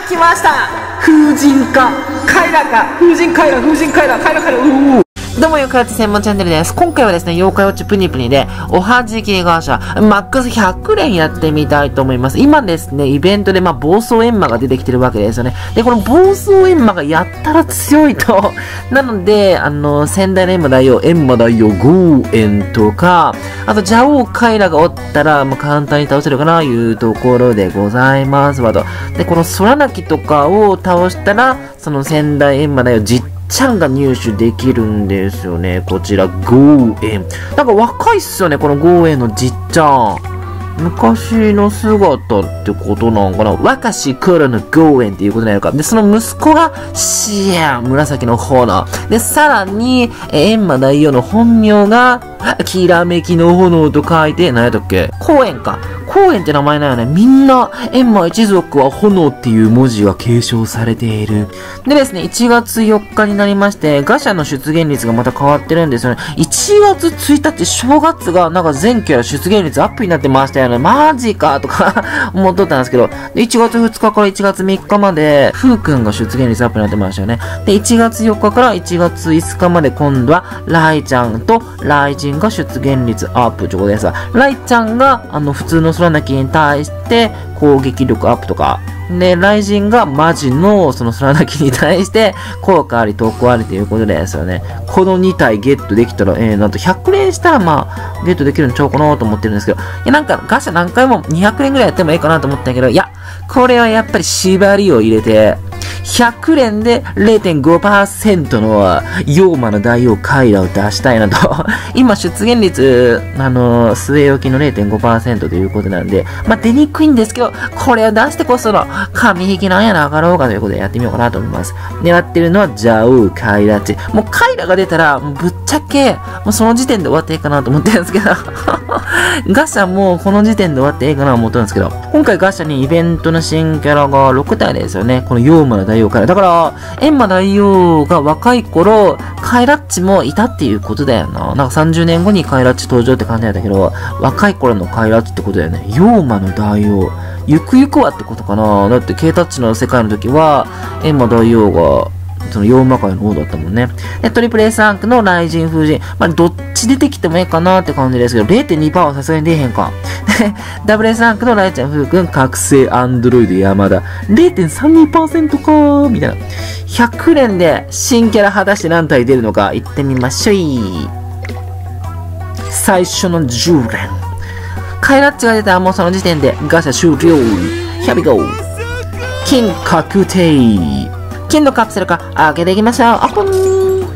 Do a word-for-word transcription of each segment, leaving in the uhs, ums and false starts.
来ました。風神かカイラか、風神カイラ、風神カイラ、カイラカイラ、うー。どうも、よかよち専門チャンネルです。今回はですね、妖怪ウォッチプニプニで、おはじきガシャ、マックスひゃく連やってみたいと思います。今ですね、イベントで、まあ、暴走エンマが出てきてるわけですよね。で、この暴走エンマがやったら強いと。なので、あの、仙台のエンマ大王、エンマ大王ゴーエンとか、あと、ジャオウカイラがおったら、まあ、簡単に倒せるかな、いうところでございますわと。で、この空鳴きとかを倒したら、その仙台エンマ大王実ちゃんが入手できるんですよね。こちら、ゴーエン。なんか若いっすよね、このゴーエンのじっちゃん。昔の姿ってことなんかな。若し頃のゴーエンっていうことになるか。で、その息子がシアン、紫の炎。で、さらに、エンマ大王の本名が、きらめきの炎と書いて、何やったっけ？公園か。公園って名前なよね。みんな、エンマ一族は炎っていう文字が継承されている。でですね、いちがつよっかになりまして、ガシャの出現率がまた変わってるんですよね。いちがつついたち、正月がなんか全キャラ出現率アップになってましたよね。マジかとか思っとったんですけど、いちがつふつかからいちがつみっかまで、ふうくんが出現率アップになってましたよね。で、いちがつよっかからいちがついつかまで今度は、ライちゃんとライジンが出現率アップということですが、ライちゃんが、あの、普通の空鳴きに対して攻撃力アップとか、で、ライジンがマジのその空鳴きに対して効果あり、特効ありということですよね。このに体ゲットできたら、えー、なんとひゃく連したらまあ、ゲットできるんちゃうかなと思ってるんですけど、いや、なんかガシャ何回もにひゃく連ぐらいやってもいいかなと思ったんやけど、いや、これはやっぱり縛りを入れて、ひゃく連で れいてんごパーセント の妖魔の大王カイラを出したいなと。今出現率、あの、据え置きの れいてんごパーセント ということなんで、まあ、出にくいんですけど、これを出してこその神引きなんやなかろうかということでやってみようかなと思います。狙ってるのはジャオウカイラって。もうカイラが出たら、もうぶっちゃけ、もうその時点で終わっていいかなと思ってるんですけど、ガシャもこの時点で終わっていいかなと思ってるんですけど、今回ガシャにイベントの新キャラがろく体ですよね。この妖魔の大王カイラ。だから、エンマ大王が若い頃、カイラッチもいたっていうことだよな。なんかさんじゅうねんごにカイラッチ登場って感じだったけど、若い頃のカイラッチってことだよね。妖魔の大王。ゆくゆくはってことかな。だって、Kタッチの世界の時は、エンマ大王が、その妖魔界の王だったもんね。で、トリプル S ランクの雷神風神。まあ、どっち出てきてもいいかなって感じですけど、れいてんにパーセント はさすがに出えへんか。で、ダブル S ランクのライちゃん風くん、覚醒アンドロイド山田。れいてんさんにパーセント かー、みたいな。ひゃく連で新キャラ果たして何体出るのか、行ってみましょい。最初のじゅう連。カイラッチが出たらもうその時点でガシャ終了。Here we go。金確定。金のカプセルか開けていきましょう。オープン。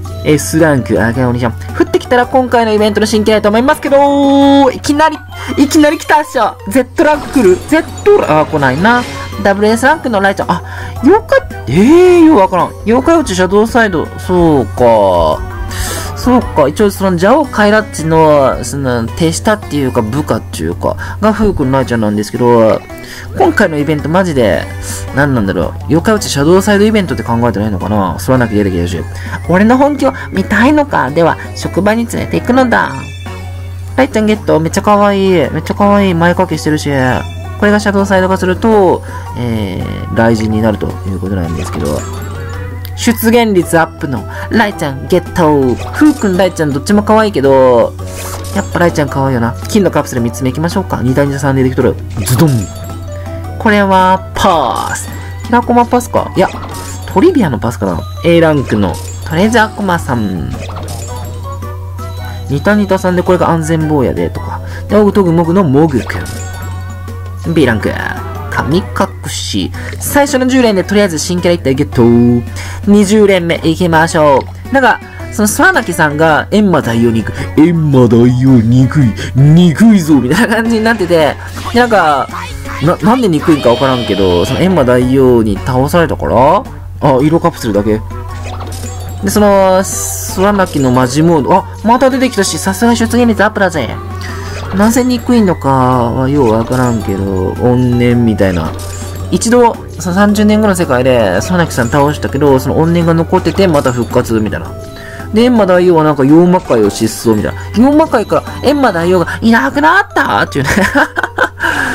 S ランク開けおにちゃん。降ってきたら今回のイベントの新キャラだと思いますけど、いきなり、いきなり来たっしょ。Z ランク来る ?Z ランク、あ、来ないな。ダブルエス ランクのライちゃん。あ、妖怪、えー、ようわからん。妖怪ウォッチシャドウサイド。そうか。そうか。一応そのジャオカイラッチの、その、手下っていうか部下っていうか、がフークのライちゃんなんですけど、今回のイベントマジで、何なんだろう。妖怪ウォッチシャドウサイドイベントって考えてないのかな。空なき出てきたし。俺の本気を見たいのか。では、職場に連れて行くのだ。ライちゃんゲット。めっちゃ可愛い。めっちゃ可愛い。前掛けしてるし。これがシャドウサイド化すると、えー、雷神になるということなんですけど。出現率アップのライちゃんゲット。フーくん、ライちゃんどっちも可愛いけど、やっぱライちゃん可愛いよな。金のカプセルみっつめ行きましょうか。に対にさんでできとる。ズドン。これは、パース。キラコマパスか。いや、トリビアのパスかな。A ランクのトレジャーコマさん。ニタニタさんでこれが安全坊やで、とか。で、オグトグモグのモグくん。B ランク。神隠し。最初のじゅう連でとりあえず新キャラいったらゲット。にじゅう連目行きましょう。なんか、その空鳴さんがエンマ大王に行く。エンマ大王憎い。憎いぞみたいな感じになってて。で、なんか、な、なんで憎いんかわからんけど、そのエンマ大王に倒されたからあ、色カプセルだけ。で、その、空鳴のマジモード。あ、また出てきたし、さすがに出現率アップだぜ。なぜ憎いのかはようわからんけど、怨念みたいな。一度、そのさんじゅうねんごの世界で、空鳴さん倒したけど、その怨念が残ってて、また復活みたいな。で、エンマ大王はなんか妖魔界を失踪みたいな。妖魔界からエンマ大王がいなくなったっていうね。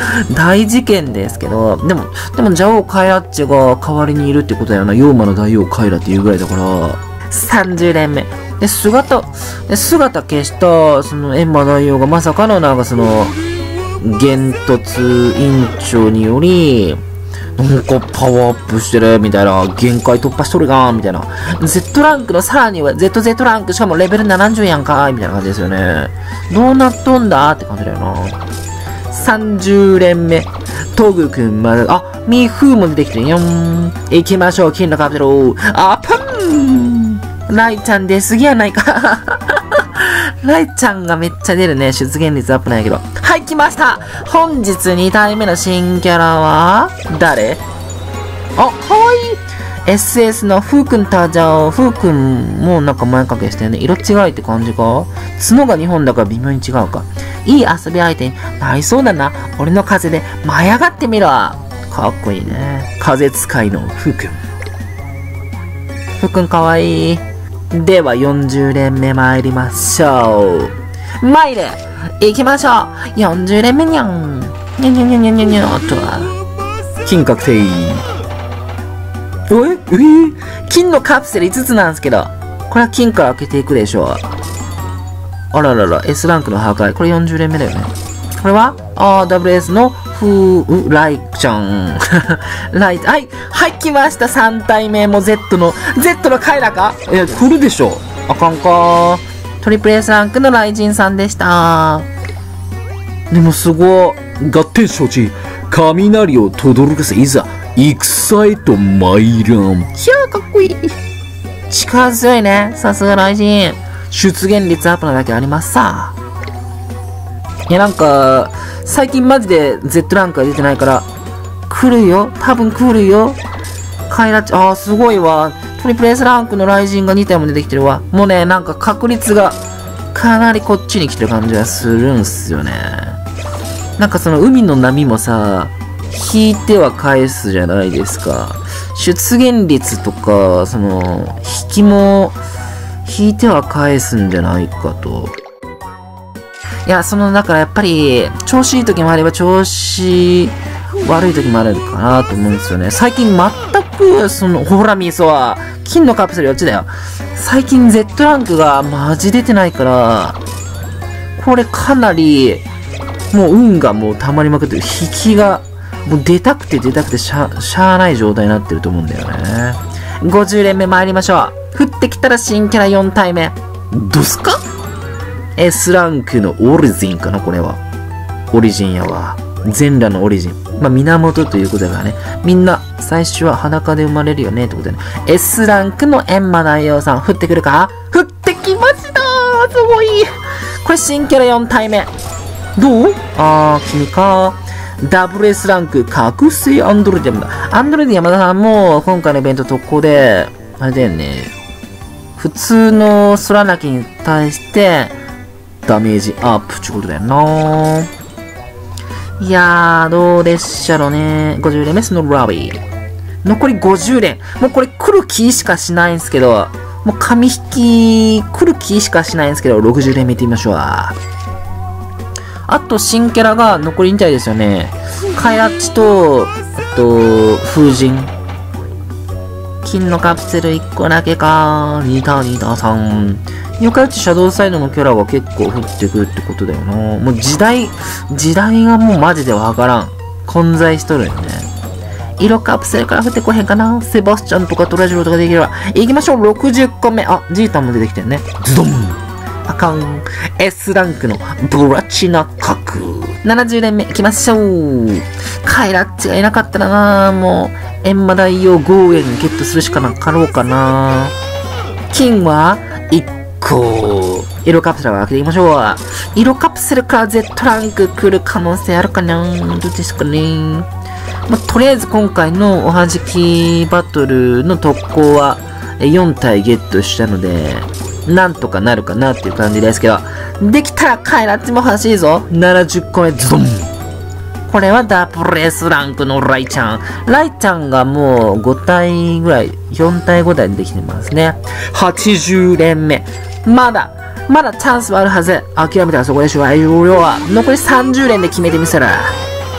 大事件ですけど、でも、でも、ジャオカイラッチが代わりにいるってことだよな。ヨーマの大王カイラっていうぐらいだから。さんじゅう連目。で、姿、で姿消した、その、エンマ大王がまさかのなんかその、幻突委員長により、なんかパワーアップしてるみたいな、限界突破しとるがーみたいな。Z ランクのさらには ゼットゼット ランクしかもレベルななじゅうやんかーみたいな感じですよね。どうなっとんだって感じだよな。さんじゅう連目。トグくんまだ、あ、ミフーも出てきてるよん。行きましょう、金のカプセル。あ、パンライちゃん出すぎやないか。ライちゃんがめっちゃ出るね。出現率アップなんやけど。はい、来ました。本日に体目の新キャラは、誰？あ、かわいい。エスエス のフーくん登場。フーくんもなんか前掛けしてるね。色違いって感じか？角がにほんだから微妙に違うか。いい遊び相手になりそうだな。俺の風で舞い上がってみろ。かっこいいね。風使いのフーくん。フーくんかわいい。ではよんじゅう連目参りましょう。参れ行きましょう。よんじゅう連目にゃん。にゃにゃにゃにゃにゃにゃとは。金確定。おええー、金のカプセルいつつなんですけど。これは金から開けていくでしょう。あららら、S ランクの破壊。これよんじゅう連目だよね。これはあー、ダブルエス のふー、ライちゃん。ライ、はい、はい、来ました。さん体目も Z の、Z のカイラかえ、来るでしょ。あかんか。トリプル S ランクのライジンさんでした。でもすごい。合点承知。雷を轟かせ、いざ、戦へと参らん。ひゃー、かっこいい。力強いね。さすがライジン。出現率アップなだけありますさ。いやなんか、最近マジで Z ランクが出てないから、来るよ。多分来るよ。カイラッチ、あーすごいわ。トリプル S ランクのライジンがに体も出てきてるわ。もうね、なんか確率がかなりこっちに来てる感じがするんすよね。なんかその海の波もさ、引いては返すじゃないですか。出現率とか、その、引きも、引いては返すんじゃないかと。いや、その、だからやっぱり、調子いい時もあれば、調子悪い時もあるかなと思うんですよね。最近全く、その、ほら、ミソは、金のカプセルよっちだよ。最近 Z ランクがマジ出てないから、これかなり、もう運がもう溜まりまくってる。引きが、もう出たくて出たくてしゃ、しゃーない状態になってると思うんだよね。ごじゅう連目参りましょう。降ってきたら新キャラよん体目。どすか？ S ランクのオリジンかなこれは。オリジンやわ。全裸のオリジン。まあ、源ということだからね。みんな、最初は裸で生まれるよねってことでね。S ランクのエンマ大王さん、降ってくるか？降ってきましたー！すごい！これ新キャラよん体目。どう？あー、君か。ダブルエス ランク、覚醒アンドロイド山田。アンドロイド山田さんも、今回のイベント特攻で、あれだよね。普通の空鳴きに対して、ダメージアップってことだよな。いやー、どうでっしゃろね。ごじゅう連目、スノーラビー。残りごじゅう連。もうこれ来る気しかしないんすけど、もう紙引き、来る気しかしないんですけど、ろくじゅう連見てみましょう。あと、新キャラが残りに体ですよね。カイラッチと、あと、風神。金のカプセルいっこだけか。にたにたさん。よかよちシャドウサイドのキャラが結構降ってくるってことだよな。もう時代、時代がもうマジでわからん。混在しとるよね。色カプセルから降ってこへんかな。セバスチャンとかトラジロとかできれば。行きましょう。ろくじゅっこめ。あ、ジータンも出てきてるね。ズドン。あかん。S ランクのブラチナ角。ななじゅう連目行きましょう。カイラッチがいなかったらな、もう、エンマ大王ゴーエンゲットするしかなかろうかな。金はいっこ。色カプセルを開けていきましょう。色カプセルから Z ランク来る可能性あるかな。どうですかね。まあ、とりあえず今回のおはじきバトルの特攻はよん体ゲットしたので、なんとかなるかなっていう感じですけど、できたらカイラッチも欲しいぞ。ななじゅっこめ、ズドン。これはダブル S ランクのライちゃん。ライちゃんがもうご体ぐらい、よん体ご体できてますね。はちじゅう連目。まだ、まだチャンスはあるはず。諦めたらそこでしょ。要は、残りさんじゅう連で決めてみせる。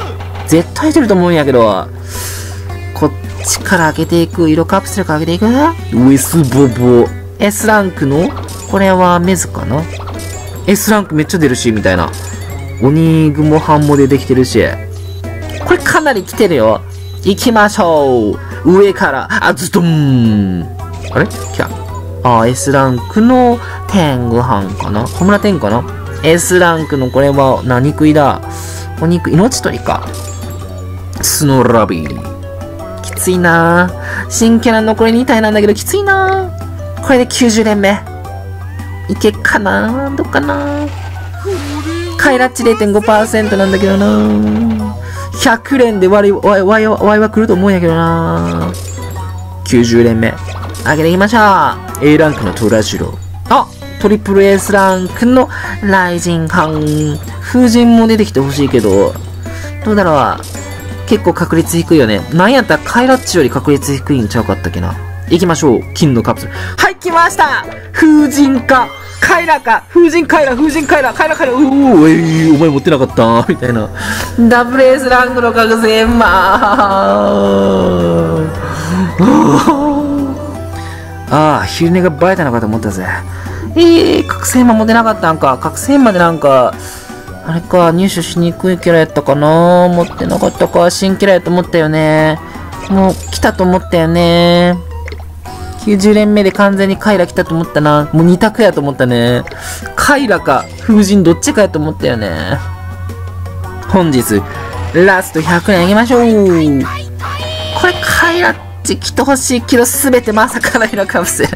絶対出ると思うんやけど。こっちから開けていく。色カプセルから開けていく。ウエスボボ。S ランクのこれはメズかな？ S ランクめっちゃ出るし、みたいな。鬼雲半もでできてるし。これかなり来てるよ。行きましょう。上から、あ、ズドン。あれ来た。あ、S ランクの天狗飯かな？小村天かな？ S ランクのこれは何食いだ？お肉、命取りか。スノーラビー。きついなぁ。新キャラ残りに体なんだけどきついなぁ。これできゅうじゅう連目。いけっかなぁ。どっかなぁ。カイラッチ れいてんごパーセント なんだけどなぁ。ひゃく連でワイワイワイワイは来ると思うんやけどなぁ。きゅうじゅう連目。上げていきましょう。A ランクのトラジロ。あ、トリプル S ランクのライジンハン。風神も出てきてほしいけど、どうだろう。結構確率低いよね。なんやったらカイラッチより確率低いんちゃうかったっけな。行きましょう。金のカプセル。はい、来ました。風神か。カイラか。風神カイラ、風神カイラ、カイラカイラ。うおえー、お前持ってなかったみたいな。ダブル S ランクの覚醒マー。ああ、昼寝がバレたのかと思ったぜ。ええー、覚醒魔持てなかったんか。覚醒魔でなんか、あれか、入手しにくいキャラやったかな。持ってなかったか。新キャラやと思ったよね。もう来たと思ったよね。きゅうじゅう連目で完全にカイラ来たと思ったな。もうに択やと思ったね。カイラか風神どっちかやと思ったよね。本日、ラストひゃくえんあげましょう。これカイラって来てほしいけど、すべてまさかの色カプセル。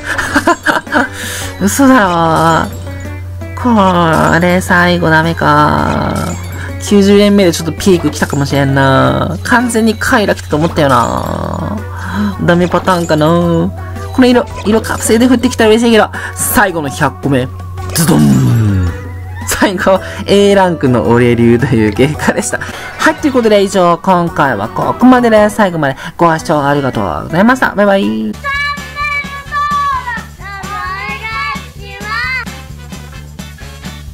嘘だろ。これ最後ダメか。きゅうじゅう連目でちょっとピーク来たかもしれんな。完全にカイラ来たと思ったよな。ダメパターンかな。この色、色カプセルで降ってきたら嬉しいけど、最後のひゃっこめ。ズドン。最後、A ランクのオレ流という結果でした。はい、ということで以上、今回はここまでです。最後までご視聴ありがとうございました。バイバイ。